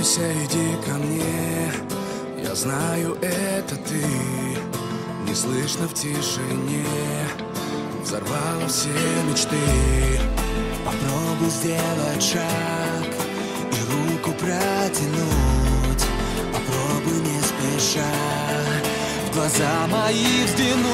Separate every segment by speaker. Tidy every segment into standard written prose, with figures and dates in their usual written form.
Speaker 1: бойся, иди ко мне. Я знаю, это ты. Не слышно в тишине. Взорвала все мечты.
Speaker 2: Попробуй сделать шаг и руку протянуть. Попробуй не спеша в глаза мои взглянуть.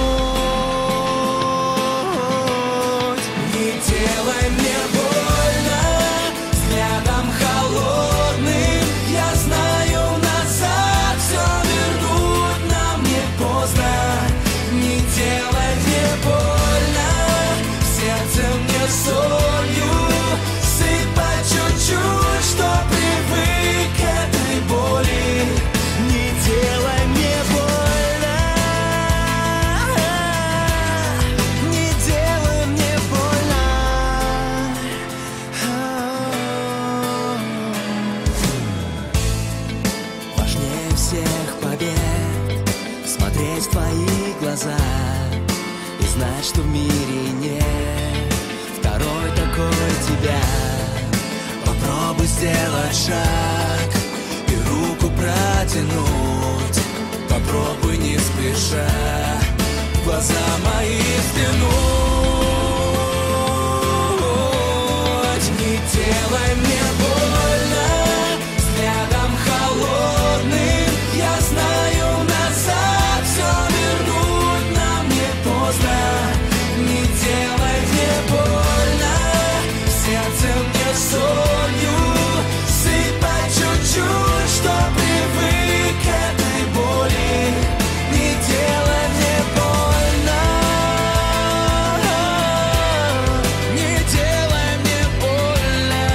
Speaker 2: Не делай мне больно взглядом холодным. Я знаю, назад все вернуть нам не поздно. Не делай мне больно, сердце мне солью сыпать чуть-чуть, что привык к этой боли. Не делай мне больно, не делай мне больно. Важнее всех побед смотреть в твои глаза и знать, что в мире нет второй такой тебя. Попробуй сделать шаг и руку протянуть. Попробуй не спеша в глаза мои взглянуть. Не делай мне больно взглядом холодным. Я знаю, назад все вернуть нам не поздно. Не делай мне больно, сердце мне солью сыпать чуть-чуть, что привык к этой боли. Не делай мне больно, не делай мне больно.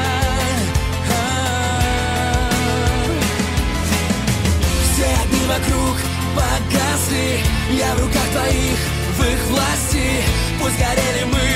Speaker 2: Все огни вокруг погасли, я в руках твоих, в их власти. Пусть горели мы